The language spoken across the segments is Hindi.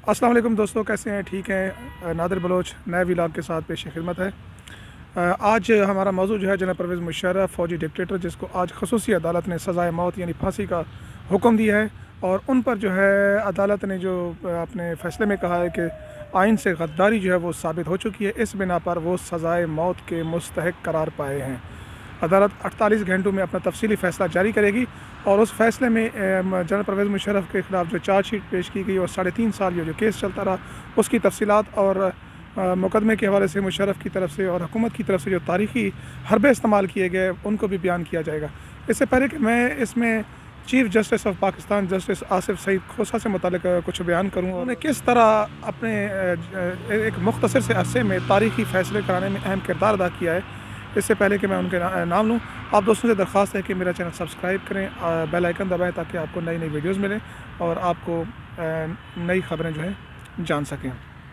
अस्सलाम वालेकुम दोस्तों, कैसे हैं? ठीक हैं। नादिर बलोच नए व्लॉग के साथ पेश खिदमत है। आज हमारा मौजू जो है जन परवेज़ मुशर्रफ फ़ौजी डिक्टेटर, जिसको आज खसूसी अदालत ने सज़ाए मौत यानी फांसी का हुक्म दिया है और उन पर जो है अदालत ने जो अपने फ़ैसले में कहा है कि आइन से गद्दारी जो है वो साबित हो चुकी है। इस बिना पर वो सज़ाए मौत के मुस्तहिक करार पाए हैं। अदालत 48 घंटों में अपना तफसीली फ़ैसला जारी करेगी और उस फैसले में जनरल परवेज़ मुशर्रफ के ख़िलाफ़ जो चार्जशीट पेश की गई और 3.5 साल जो केस चलता रहा, उसकी तफसीलात और मुकदमे के हवाले से मुशर्रफ की तरफ से और हुकूमत की तरफ से जो तारीख़ी हरबे इस्तेमाल किए गए उनको भी बयान किया जाएगा। इससे पहले कि मैं इसमें chief justice of Pakistan justice Asif Saeed Khosa से मुतालिक कुछ बयान करूँ, उन्होंने किस तरह अपने एक मुख्तसर से अरसे में तारीख़ी फ़ैसले कराने में अहम किरदार अदा किया है। इससे पहले कि मैं उनके नाम लूँ, आप दोस्तों से दरख्वास्त है कि मेरा चैनल सब्सक्राइब करें, बेल आइकन दबाएं ताकि आपको नई नई वीडियोज़ मिलें और आपको नई ख़बरें जो है जान सकें।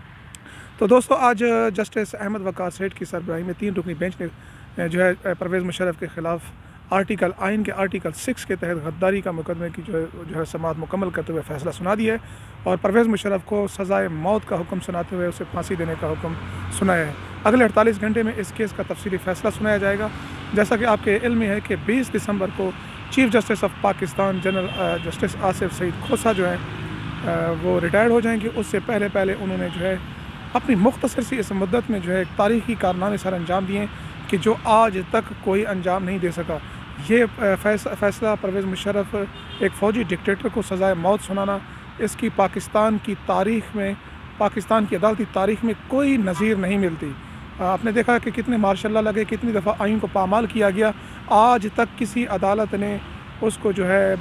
तो दोस्तों, आज जस्टिस अहमद वक़ार सेठ की सरबराही में 3 रुकनी बेंच ने जो है परवेज़ मुशर्रफ के ख़िलाफ़ आइन के आर्टिकल 6 के तहत गद्दारी का मुकदमे की जो है समाअत मुकम्मल करते हुए फ़ैसला सुना दिया है और परवेज़ मुशर्रफ को सज़ाए मौत का हुक्म सुनाते हुए उसे फांसी देने का हुक्म सुनाया है। अगले 48 घंटे में इस केस का तफसीली फ़ैसला सुनाया जाएगा। जैसा कि आपके इल्म में है कि 20 दिसंबर को chief justice of Pakistan general justice Asif Saeed Khosa जो है वो रिटायर्ड हो जाएंगे। उससे पहले उन्होंने जो है अपनी मुख्तसर सी इस मुद्दत में जो है एक तारीख़ी कारनामे सर अंजाम दिए कि जो आज तक कोई अंजाम नहीं दे सका। ये फ़ैसला परवेज़ मुशर्रफ एक फ़ौजी डिक्टेटर को सज़ाए मौत सुनाना, इसकी पाकिस्तान की तारीख़ में, पाकिस्तान की अदालती तारीख़ में कोई नज़ीर नहीं मिलती। आपने देखा कि कितने मार्शल लगे, कितनी दफ़ा आइन को पामाल किया गया, आज तक किसी अदालत ने उसको जो है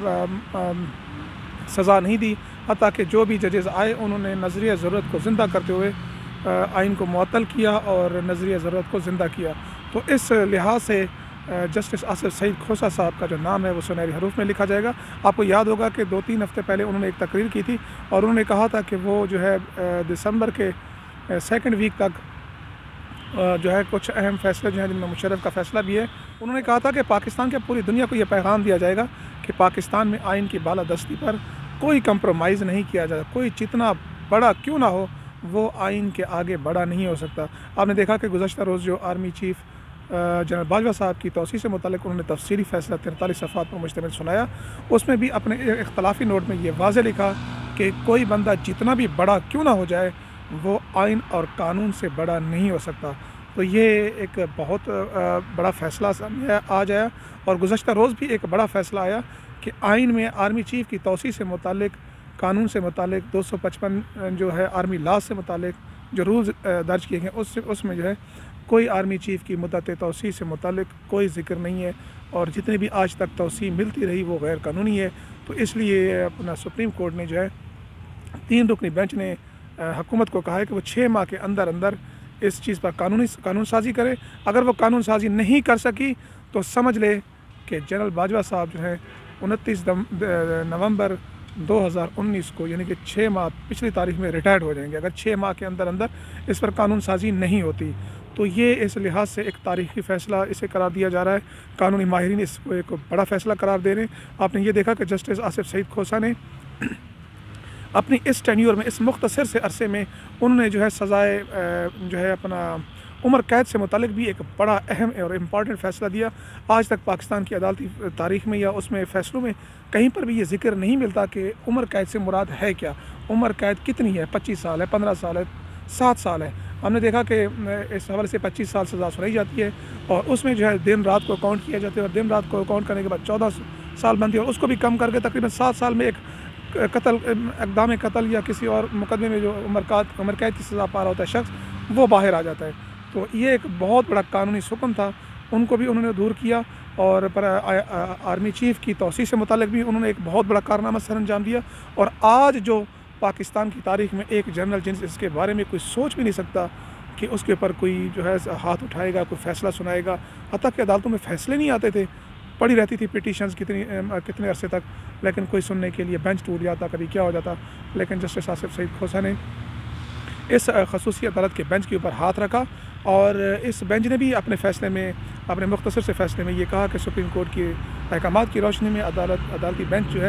सज़ा नहीं दी। हत्ता कि जो भी जजेस आए उन्होंने नज़रिया ज़रूरत को ज़िंदा करते हुए आइन को मुअत्तल किया और नज़रिया ज़रूरत को ज़िंदा किया। तो इस लिहाज से जस्टिस आसिफ सईद खोसा साहब का जो नाम है वो सुनहरी हरूफ में लिखा जाएगा। आपको याद होगा कि 2-3 हफ़्ते पहले उन्होंने एक तकरीर की थी और उन्होंने कहा था कि वो जो है दिसंबर के सेकंड वीक तक जो है कुछ अहम फ़ैसले जो हैं जिनमें मुशर्रफ का फ़ैसला भी है। उन्होंने कहा था कि पाकिस्तान के पूरी दुनिया को ये पैगाम दिया जाएगा कि पाकिस्तान में आइन की बालादस्ती पर कोई कंप्रोमाइज़ नहीं किया जाता। कोई जितना बड़ा क्यों ना हो वो आइन के आगे बड़ा नहीं हो सकता। आपने देखा कि गुज़श्ता रोज़ जो आर्मी चीफ़ जनरल बाजवा साहब की तौसीह से मुतालिक उन्होंने तफसीली फ़ैसला 43 सफ़हात पर मुश्तमिल सुनाया। उसमें भी अपने इख्तलाफी नोट में ये वाज़ेह लिखा कि कोई बंदा जितना भी बड़ा क्यों ना हो जाए वो आइन और कानून से बड़ा नहीं हो सकता। तो ये एक बहुत बड़ा फ़ैसला आज आया और गुज़श्ता रोज़ भी एक बड़ा फ़ैसला आया कि आइन में आर्मी चीफ़ की तौसीह से मुतालिक, कानून से मुतालिक 255 जो है आर्मी लॉ से मुतालिक जो रूल्स दर्ज किए गए उसमें जो है कोई आर्मी चीफ़ की मुद्दत तौसीह से मुतालिक कोई ज़िक्र नहीं है और जितने भी आज तक तौसीह मिलती रही वो गैर कानूनी है। तो इसलिए अपना सुप्रीम कोर्ट ने जो है 3 रुकनी बेंच ने हुकूमत को कहा है कि वो 6 माह के अंदर इस चीज़ पर कानून साजी करे। अगर वो कानून साजी नहीं कर सकी तो समझ ले कि जनरल बाजवा साहब जो है 29 नवंबर 2019 को यानी कि 6 माह पिछली तारीख में रिटायर्ड हो जाएंगे, अगर 6 माह के अंदर इस पर कानून साजी नहीं होती। तो ये इस लिहाज से एक तारीख़ी फ़ैसला इसे करार दिया जा रहा है। कानूनी माहिरीन इसको एक बड़ा फ़ैसला करार दे रहे हैं। आपने ये देखा कि जस्टिस आसिफ सईद खोसा ने अपनी इस टेन्योर में, इस मुख्तसर से अरसे में उन्होंने जो है सज़ाए जो है अपना उम्र कैद से मुतालिक भी एक बड़ा अहम और इम्पॉर्टेंट फ़ैसला दिया। आज तक पाकिस्तान की अदालती तारीख़ में या उसमें फ़ैसलों में कहीं पर भी ये ज़िक्र नहीं मिलता कि उम्र कैद से मुराद है क्या, उम्र कैद कितनी है, 25 साल है, 15 साल है, 7 साल है। हमने देखा कि इस हवाले से 25 साल सज़ा सुनाई जाती है और उसमें जो है दिन रात को काउंट किया जाता है और दिन रात को काउंट करने के बाद 14 साल बनती है और उसको भी कम करके तकरीबन 7 साल में एक इक़दाम कत्ल या किसी और मुकदमे में जो उम्र कैद की सज़ा पा रहा होता है शख्स, वो बाहर आ जाता है। तो ये एक बहुत बड़ा कानूनी हुक्म था, उनको भी उन्होंने दूर किया और पर आर्मी चीफ़ की तौसीह से मुतालिक भी उन्होंने एक बहुत बड़ा कारनामा सर अंजाम दिया। और आज जो पाकिस्तान की तारीख़ में एक जनरल जिन इसके बारे में कोई सोच भी नहीं सकता कि उसके ऊपर कोई जो है हाथ उठाएगा, कोई फ़ैसला सुनाएगा। हत्ता कि अदालतों में फ़ैसले नहीं आते थे, पड़ी रहती थी पिटीशंस कितने अरसे तक, लेकिन कोई सुनने के लिए बेंच टूट जाता, कभी क्या हो जाता। लेकिन जस्टिस आसिफ सईद खोसा ने इस खसूसी अदालत के बेंच के ऊपर हाथ रखा और इस बेंच ने भी अपने फ़ैसले में, अपने मुख्तसर से फ़ैसले में ये कहा कि सुप्रीम कोर्ट के अहकामात की रोशनी में अदालती बेंच जो है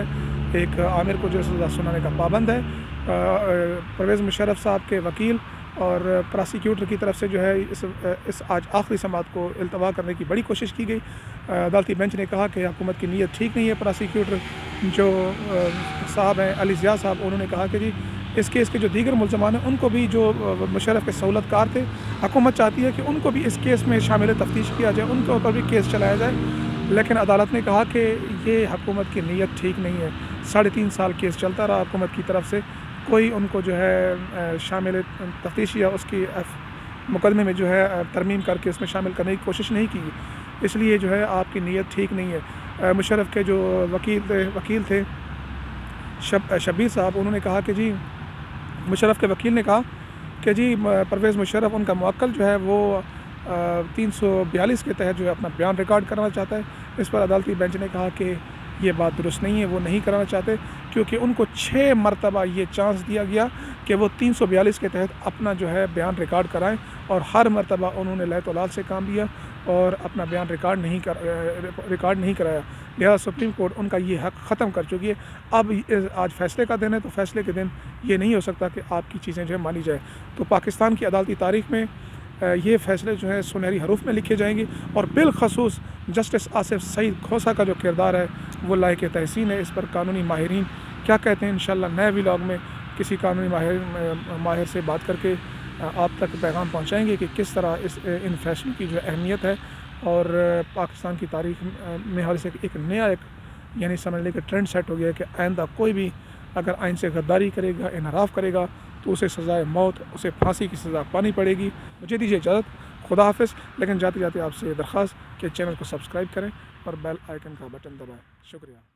एक आमिर को जो सज़ा सुनाने का पाबंद है। परवेज़ मुशर्रफ साहब के वकील और प्रोसिक्यूटर की तरफ से जो है इस आज आखिरी समाअत को इल्तवा करने की बड़ी कोशिश की गई। अदालती बेंच ने कहा कि हुकूमत की नीयत ठीक नहीं है। प्रोसिक्यूटर जो साहब हैं अली ज़िया साहब, उन्होंने कहा कि जी इस केस के जो दीगर मुल्ज़मान हैं उनको भी, जो मुशर्रफ के सहूलतकार थे, हुकूमत चाहती है कि उनको भी इस केस में शामिल तफ्तीश किया जाए, उनके ऊपर भी केस चलाया जाए। लेकिन अदालत ने कहा कि ये हुकूमत की नीयत ठीक नहीं है। 3.5 साल केस चलता रहा, हुकूमत की तरफ से कोई उनको जो है शामिल तफ्तीश या उसकी मुकदमे में जो है तरमीम करके उसमें शामिल करने की कोशिश नहीं की। इसलिए जो है आपकी नीयत ठीक नहीं है। मुशर्रफ के जो वकील थे शब्बीर साहब, उन्होंने कहा कि जी मुशर्रफ के वकील ने कहा कि जी परवेज़ मुशर्रफ, उनका मुवक्किल जो है वो 342 के तहत जो है अपना बयान रिकॉर्ड करना चाहता है। इस पर अदालती बेंच ने कहा कि ये बात दुरुस्त नहीं है, वो नहीं कराना चाहते, क्योंकि उनको 6 मरतबा ये चांस दिया गया कि वो 342 के तहत अपना जो है बयान रिकॉर्ड कराएं, और हर मरतबा उन्होंने लैतोलाल से काम लिया और अपना बयान रिकॉर्ड नहीं कराया। लिहाजा सुप्रीम कोर्ट उनका ये हक़ ख़त्म कर चुकी है। अब आज फ़ैसले का दिन है, तो फ़ैसले के दिन ये नहीं हो सकता कि आपकी चीज़ें जो है मानी जाए। तो पाकिस्तान की अदालती तारीख़ में ये फ़ैसले जो है सुनहरी हरूफ में लिखे जाएंगे, और बिलखसूस जस्टिस आसिफ सईद खोसा का जो किरदार है वो लायक तहसीन है। इस पर कानूनी माहिरीन क्या कहते हैं, इंशाल्लाह नए व्लॉग में किसी कानूनी माहिर से बात करके आप तक पैगाम पहुंचाएंगे कि किस तरह इन फ़ैसलों की जो अहमियत है, और पाकिस्तान की तारीख़ में हर से एक नया यानी समझ लें कि ट्रेंड सेट हो गया है कि आइंदा कोई भी अगर आइन से गद्दारी करेगा, इनहराफ करेगा, तो उसे सज़ाए मौत, उसे फांसी की सज़ा पानी पड़ेगी। मुझे दीजिए इजाज़त, खुदा हाफ़िज़। लेकिन जाते जाते आपसे दरख्वास्त कि चैनल को सब्सक्राइब करें और बेल आइकन का बटन दबाएं। शुक्रिया।